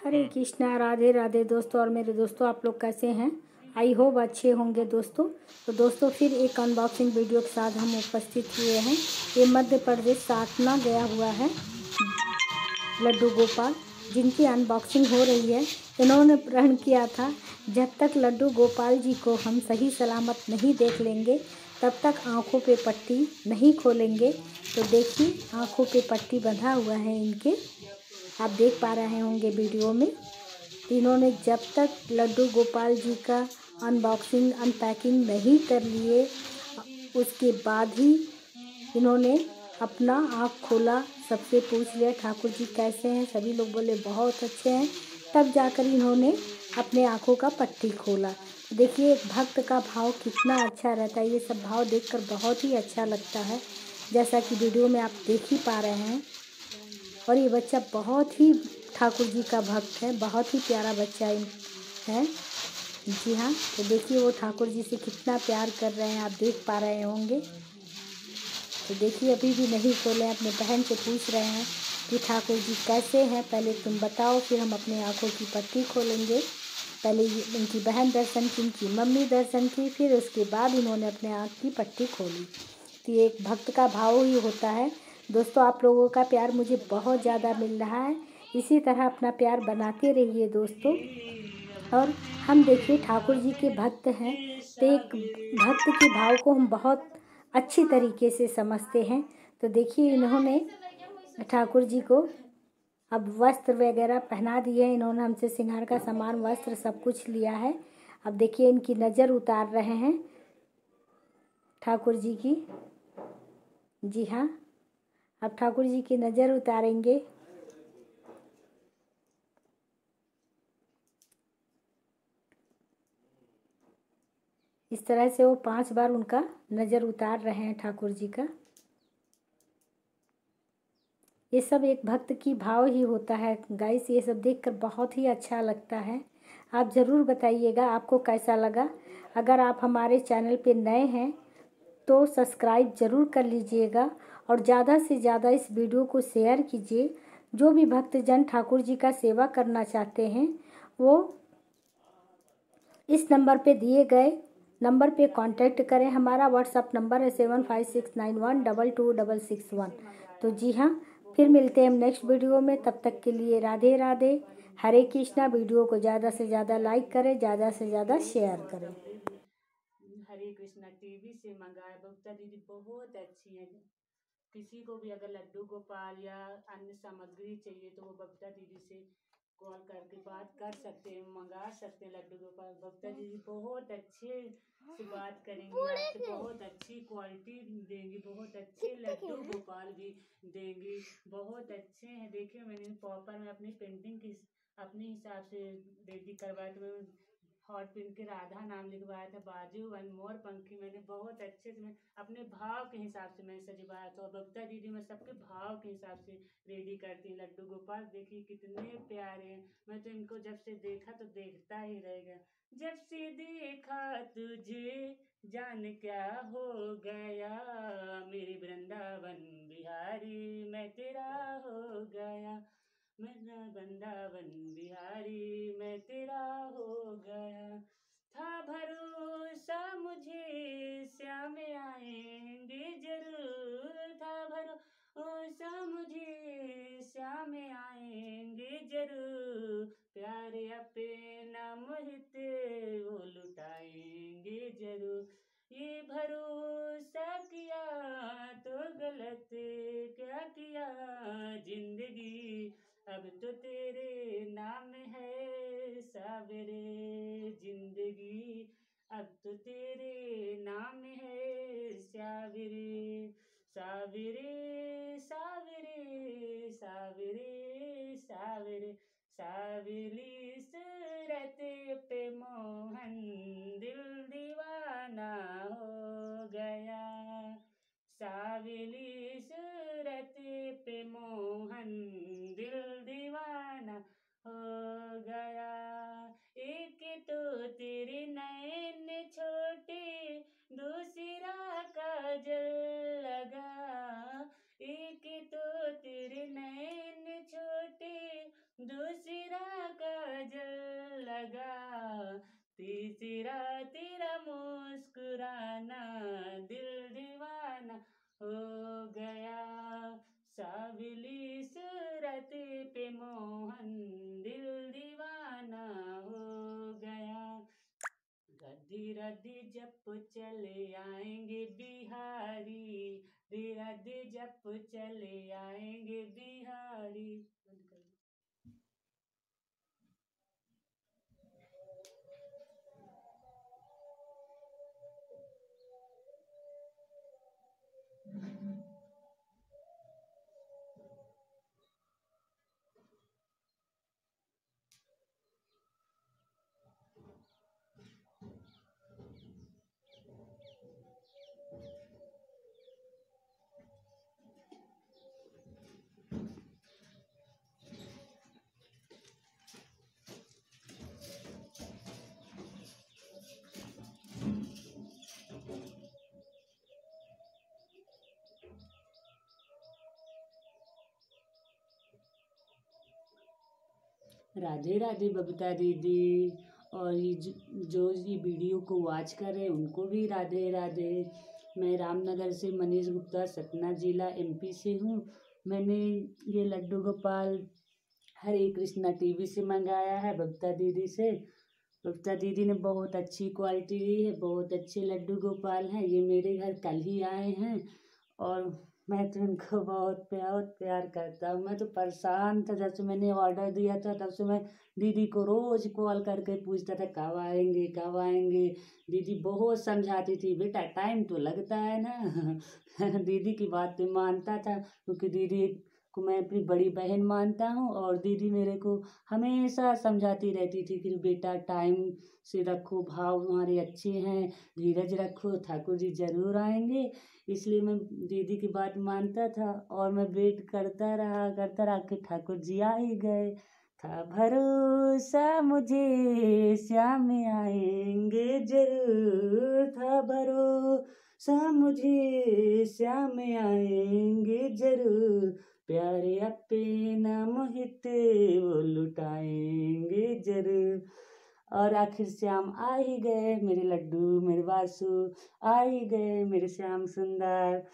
हरे कृष्णा, राधे राधे दोस्तों। और मेरे दोस्तों, आप लोग कैसे हैं? आई होप अच्छे होंगे दोस्तों। तो दोस्तों, फिर एक अनबॉक्सिंग वीडियो के साथ हम उपस्थित हुए हैं। ये मध्य प्रदेश सातना गया हुआ है लड्डू गोपाल, जिनकी अनबॉक्सिंग हो रही है। इन्होंने प्रण किया था, जब तक लड्डू गोपाल जी को हम सही सलामत नहीं देख लेंगे तब तक आँखों पे पट्टी नहीं खोलेंगे। तो देखिए, आँखों पे पट्टी बंधा हुआ है इनके, आप देख पा रहे होंगे वीडियो में। इन्होंने जब तक लड्डू गोपाल जी का अनबॉक्सिंग अनपैकिंग नहीं कर लिए, उसके बाद ही इन्होंने अपना आँख खोला। सबसे पूछ लिया ठाकुर जी कैसे हैं, सभी लोग बोले बहुत अच्छे हैं। तब जाकर इन्होंने अपने आँखों का पट्टी खोला। देखिए, एक भक्त का भाव कितना अच्छा रहता है। ये सब भाव देखकर बहुत ही अच्छा लगता है, जैसा कि वीडियो में आप देख ही पा रहे हैं। और ये बच्चा बहुत ही ठाकुर जी का भक्त है, बहुत ही प्यारा बच्चा है। जी हाँ, तो देखिए वो ठाकुर जी से कितना प्यार कर रहे हैं, आप देख पा रहे होंगे। तो देखिए, अभी भी नहीं खोले, अपने बहन से पूछ रहे हैं कि ठाकुर जी कैसे हैं, पहले तुम बताओ, फिर हम अपने आँखों की पट्टी खोलेंगे। पहले इनकी बहन दर्शन की, इनकी मम्मी दर्शन की, फिर उसके बाद इन्होंने अपने आँख की पट्टी खोली। तो ये एक भक्त का भाव ही होता है दोस्तों। आप लोगों का प्यार मुझे बहुत ज़्यादा मिल रहा है, इसी तरह अपना प्यार बनाते रहिए दोस्तों। और हम देखिए ठाकुर जी के भक्त हैं, तो एक भक्त के भाव को हम बहुत अच्छी तरीके से समझते हैं। तो देखिए, इन्होंने ठाकुर जी को अब वस्त्र वगैरह पहना दिए हैं। इन्होंने हमसे श्रृंगार का सामान, वस्त्र सब कुछ लिया है। अब देखिए, इनकी नज़र उतार रहे हैं ठाकुर जी की। जी हाँ, अब ठाकुर जी की नज़र उतारेंगे। इस तरह से वो 5 बार उनका नज़र उतार रहे हैं ठाकुर जी का। ये सब एक भक्त की भाव ही होता है गाइस। ये सब देखकर बहुत ही अच्छा लगता है। आप ज़रूर बताइएगा आपको कैसा लगा। अगर आप हमारे चैनल पे नए हैं तो सब्सक्राइब ज़रूर कर लीजिएगा और ज़्यादा से ज़्यादा इस वीडियो को शेयर कीजिए। जो भी भक्तजन ठाकुर जी का सेवा करना चाहते हैं वो इस नंबर पे दिए गए नंबर पे कांटेक्ट करें। हमारा व्हाट्सअप नंबर है 7569122661। तो जी हाँ, फिर मिलते हैं हम नेक्स्ट वीडियो में। तब तक के लिए राधे राधे, हरे कृष्णा। वीडियो को ज़्यादा से ज़्यादा लाइक करें, ज़्यादा से ज़्यादा शेयर करें। हरे कृष्णा टीवी से मंगाया, बबीता दीदी बहुत अच्छी है। किसी को भी अगर लड्डू गोपाल या अन्य सामग्री चाहिए तो वो बबीता दीदी से कॉल करके बात कर सकते हैं, मंगा सकते हैं लड्डू गोपाल। बबीता दीदी बहुत अच्छे से बात करेंगी आपसे, बहुत अच्छी क्वालिटी देंगी, बहुत अच्छे लड्डू गोपाल भी देंगी, बहुत अच्छे हैं। देखिए, मैंने पॉपर में अपनी पेंटिंग की अपने हिसाब से रेडी करवाया, तो मैं हॉट पिन के राधा नाम लिखवाया था, बाजू वन मोर पंखी मैंने बहुत अच्छे से मैं अपने भाव के हिसाब से मैं सजवाया था। और बबीता दीदी मैं सबके भाव के हिसाब से रेडी करती हूँ लड्डू गोपाल। देखिए कितने प्यारे हैं, मैं तो इनको जब से देखा तो देखता ही रह गया। जब से देखा तुझे जान क्या हो गया, मेरी वृंदावन बिहारी मैं तेरा हो गया, मेरा वृंदावन बिहारी मैं तेरा हो गया। था भरोसा मुझे श्याम आएंगे जरूर, था भरोसा मुझे श्याम आएंगे जरूर, प्यारे अपना मोहित वो लुटाएंगे जरूर। ये भरोसा किया तो गलत क्या किया जिंदगी, अब तो तेरे नाम है सावरे जिंदगी, अब तो तेरे नाम है सावरे सावरे सावरे सावरे सावरे। सावली सूरत पे मोहन दिल दीवाना हो गया, सावली सूरत पे मोहन दिल दीवाना हो गया। एक तो तेरे नैन छोटे, दूसरा काजल लगा, एक तो तेरे नैन छोटे, दूसरा काजल लगा, तीसरा तेरा मुस्कुराना, दिल दीवाना हो गया, सावली सूरत पे मोहन, दिल दीवाना हो गया। रद्दी रद्दी जब चले आएंगे बिहारी, रद्दी जब चले आएंगे बिहारी। बंद कर दो। राधे राधे बबीता दीदी, और ये जो ये वीडियो को वॉच कर रहे हैं उनको भी राधे राधे। मैं रामनगर से मनीष गुप्ता, सतना जिला MP से हूँ। मैंने ये लड्डू गोपाल हरे कृष्णा TV से मंगाया है बबीता दीदी से। बबीता दीदी ने बहुत अच्छी क्वालिटी दी है, बहुत अच्छे लड्डू गोपाल हैं। ये मेरे घर कल ही आए हैं और मैं तो इनको बहुत प्यार करता हूँ। मैं तो परेशान था जब से मैंने ऑर्डर दिया था, तब से मैं दीदी को रोज कॉल करके पूछता था कब आएंगे कब आएंगे। दीदी बहुत समझाती थी, बेटा टाइम तो लगता है ना। दीदी की बात पे मानता था, क्योंकि दीदी को मैं अपनी बड़ी बहन मानता हूँ और दीदी मेरे को हमेशा समझाती रहती थी कि बेटा टाइम से रखो, भाव हमारे अच्छे हैं, धीरज रखो, ठाकुर जी जरूर आएंगे। इसलिए मैं दीदी की बात मानता था और मैं वेट करता रहा कि ठाकुर जी आ ही गए। था भरोसा मुझे श्याम आएंगे जरूर, था भरोसा मुझे श्याम आएंगे जरूर, प्यारे अपना मोहित वो लुटाएंगे जरूर। और आखिर श्याम आ ही गए, मेरे लड्डू मेरे वासु आ ही गए, मेरे श्याम सुंदर।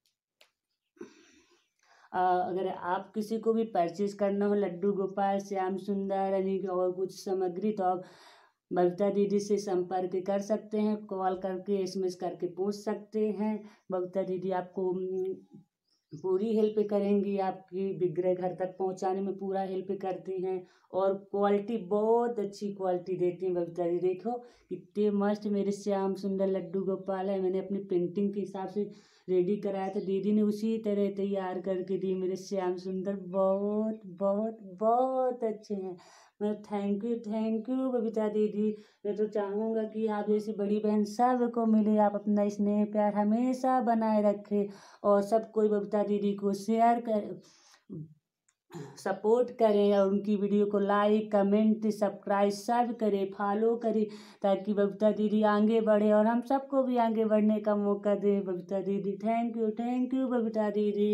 अगर आप किसी को भी परचेज करना हो लड्डू गोपाल, श्याम सुंदर यानी कि और कुछ सामग्री, तो आप बबीता दीदी से संपर्क कर सकते हैं। कॉल करके SMS करके पूछ सकते हैं। बबीता दीदी आपको पूरी हेल्प करेंगी, आपकी विग्रह घर तक पहुंचाने में पूरा हेल्प करती हैं और क्वालिटी बहुत अच्छी क्वालिटी देती हैं बबीता दीदी। देखो कितने मस्त मेरे श्याम सुंदर लड्डू गोपाल है। मैंने अपनी प्रिंटिंग के हिसाब से रेडी कराया था, दीदी ने उसी तरह तैयार करके दी। मेरे श्याम सुंदर बहुत बहुत बहुत अच्छे हैं। मैं थैंक यू बबीता दीदी। मैं तो चाहूँगा कि आप जैसी बड़ी बहन सबको मिले, आप अपना स्नेह प्यार हमेशा बनाए रखें और सब कोई बबीता दीदी को शेयर कर सपोर्ट करें और उनकी वीडियो को लाइक कमेंट सब्सक्राइब सब करें, फॉलो करें, ताकि बबीता दीदी आगे बढ़े और हम सबको भी आगे बढ़ने का मौका दें। बबीता दीदी थैंक यू बबीता दीदी।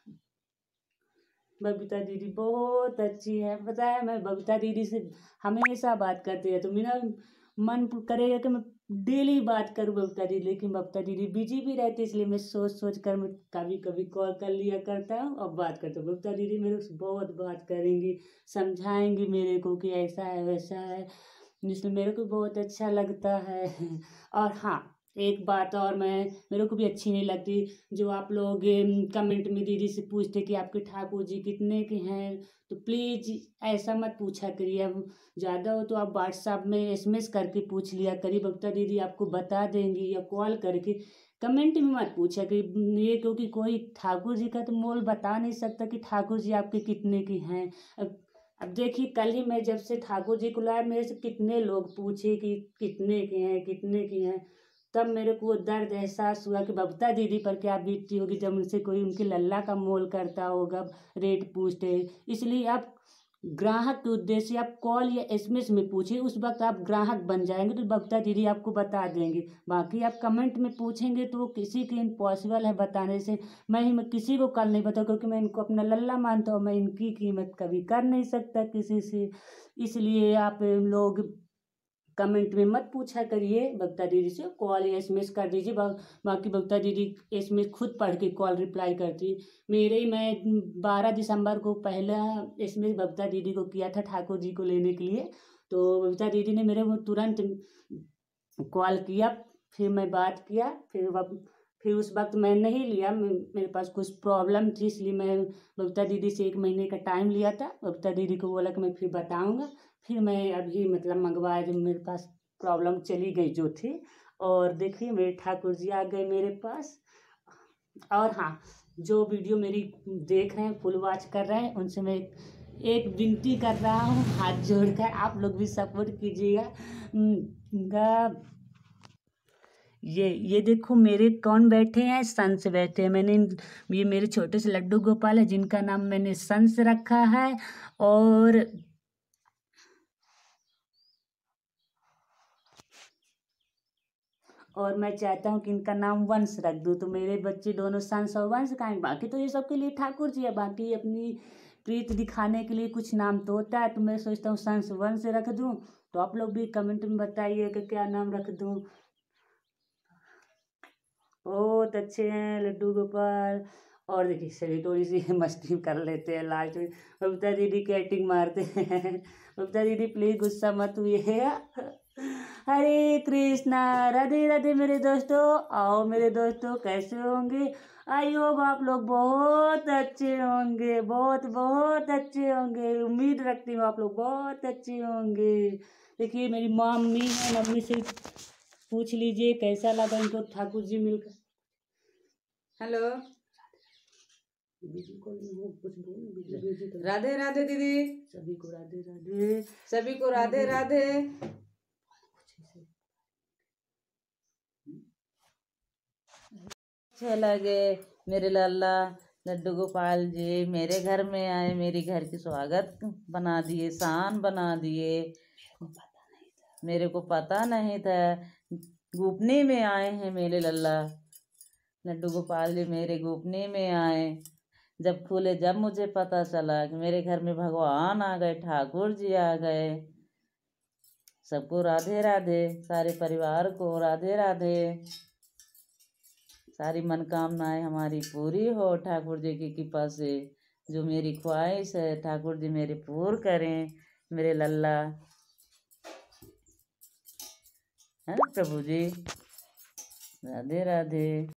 बबीता दीदी बहुत अच्छी है, पता है मैं बबीता दीदी से हमेशा बात करती है, तो मेरा मन करेगा कि मैं डेली बात करूँ बबीता दीदी, लेकिन बबीता दीदी बिजी भी रहती है, इसलिए मैं सोच कर मैं कभी कभी कॉल कर लिया करता हूँ और बात करता हूँ। बबीता दीदी मेरे से बहुत बात करेंगी, समझाएंगी मेरे को कि ऐसा है वैसा है, जिसमें मेरे को बहुत अच्छा लगता है। और हाँ एक बात और मेरे को भी अच्छी नहीं लगती, जो आप लोग कमेंट में दीदी से पूछते कि आपके ठाकुर जी कितने के हैं, तो प्लीज़ ऐसा मत पूछा करिए। अब ज़्यादा हो तो आप व्हाट्सएप में SMS करके पूछ लिया करिए, बबीता दीदी आपको बता देंगी, या कॉल करके कमेंट में मत पूछा करिए ये, क्योंकि कोई ठाकुर जी का तो मोल बता नहीं सकता कि ठाकुर जी आपके कितने के हैं। अब देखिए कल ही मैं जब से ठाकुर जी को लाया, मेरे से कितने लोग पूछे कि कितने के हैं कितने के हैं, तब मेरे को दर्द एहसास हुआ कि बबीता दीदी पर क्या बीतती होगी जब उनसे कोई उनके लल्ला का मोल करता होगा, रेट पूछते। इसलिए आप ग्राहक के उद्देश्य से आप कॉल या एसएमएस में पूछिए, उस वक्त आप ग्राहक बन जाएंगे तो बबीता दीदी आपको बता देंगे। बाकी आप कमेंट में पूछेंगे तो वो किसी के इम्पॉसिबल है बताने से। मैं किसी को कल नहीं बताऊँ, क्योंकि मैं इनको अपना लल्ला मानता हूँ, मैं इनकी कीमत कभी कर नहीं सकता किसी से। इसलिए आप लोग कमेंट में मत पूछा करिए बबीता दीदी से, कॉल या एसएमएस कर दीजिए। बाकी बबीता दीदी एसएमएस खुद पढ़ के कॉल रिप्लाई करती। मैं 12 दिसंबर को पहला एसएमएस बबीता दीदी को किया था ठाकुर जी को लेने के लिए, तो बबीता दीदी ने मेरे को तुरंत कॉल किया। फिर मैं बात किया, फिर उस वक्त मैं नहीं लिया, मेरे पास कुछ प्रॉब्लम थी, इसलिए मैं बबीता दीदी से 1 महीने का टाइम लिया था। बबीता दीदी को बोला कि मैं फिर बताऊंगा। फिर मैं अभी मतलब मंगवाया जब मेरे पास प्रॉब्लम चली गई जो थी। और देखिए मेरे ठाकुर जी आ गए मेरे पास। और हाँ, जो वीडियो मेरी देख रहे हैं, फुल वॉच कर रहे हैं, उनसे मैं एक विनती कर रहा हूँ हाथ जोड़कर, आप लोग भी सपोर्ट कीजिएगा। ये देखो मेरे कौन बैठे हैं, संस बैठे हैं। ये मेरे छोटे से लड्डू गोपाल है, जिनका नाम मैंने संस रखा है। और मैं चाहता हूँ कि इनका नाम वंश रख दूँ, तो मेरे बच्चे दोनों संस और वंश का है। बाकी तो ये सबके लिए ठाकुर जी है, बाकी अपनी प्रीत दिखाने के लिए कुछ नाम तो होता है, तो मैं सोचता हूँ संस वंश रख दूँ। तो आप लोग भी कमेंट में बताइए कि क्या नाम रख दूँ। बहुत अच्छे हैं लड्डू गोपाल। और देखिए सभी थोड़ी सी मस्ती कर लेते हैं लास्ट में, बबीता दीदी की एक्टिंग मारते हैं। बबीता दीदी प्लीज गुस्सा मत हुई है। हरे कृष्णा, राधे राधे मेरे दोस्तों। आओ मेरे दोस्तों, कैसे होंगे? आई होप आप लोग बहुत अच्छे होंगे, बहुत बहुत अच्छे होंगे। उम्मीद रखती हूँ आप लोग बहुत अच्छे होंगे। देखिए मेरी मम्मी है, मम्मी से पूछ लीजिए कैसा लगा इनको ठाकुर जी मिलकर। हेलो, राधे राधे दीदी, सभी को राधे राधे, सभी को राधे राधे। अच्छे लगे मेरे लल्ला लड्डू गोपाल जी मेरे घर में आए, मेरे घर की स्वागत बना दिए, शान बना दिए। मेरे को पता नहीं था, गोपनी में आए हैं मेरे लल्ला लड्डू गोपाल जी, मेरे गोपनी में आए। जब खुले जब मुझे पता चला कि मेरे घर में भगवान आ गए, ठाकुर जी आ गए। सबको राधे राधे, सारे परिवार को राधे राधे। सारी मनोकामनाएं हमारी पूरी हो ठाकुर जी की कृपा से। जो मेरी ख्वाहिश है ठाकुर जी मेरे पूर्ण करें, मेरे लल्ला है प्रभु जी। राधे राधे।